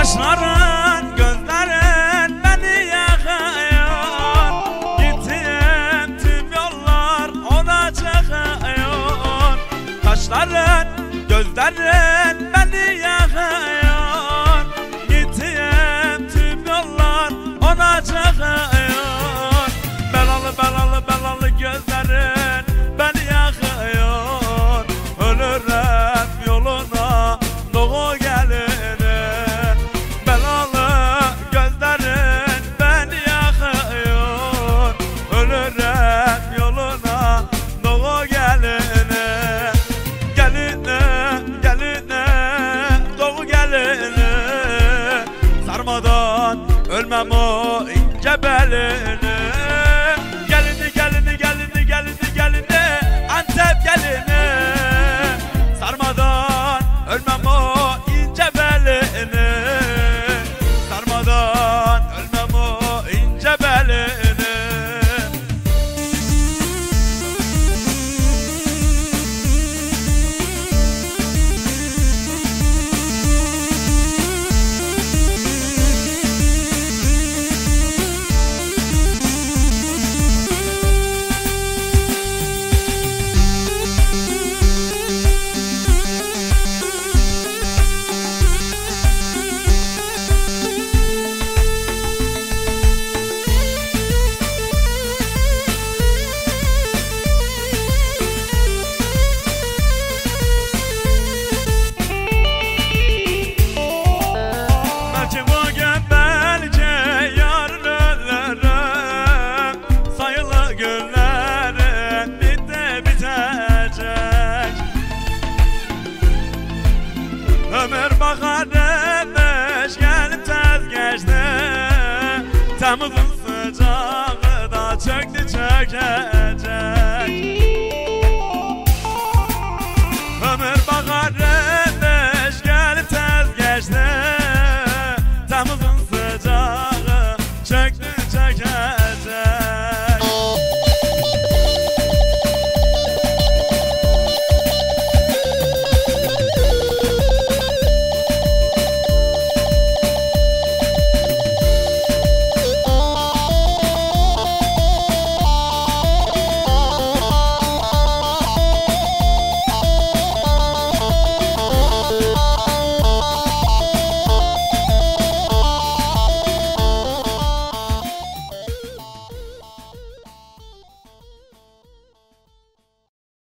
Kaşların, gözlerin beni yakıyor. Gittiğim tüm yollar ona çıkıyor. Kaşların, gözlerin beni yakıyor. Gittiğim tüm yollar ona çıkıyor. Belalı belalı belalı gözlerin beni yakıyor. Ölürüm yoluna doğu gelinin. Belalı gözlerin beni yakıyor. Ölürüm yoluna doğu gelinin. Geline, geline, doğu geline. Sarmadan ölmem o ince belini. Gelini, gelini, gelini, gelini, gelini, Antep gelini. Sarmadan ölmem o ince belini. Sarmadan ölmem o ince belini. Ömür bakarım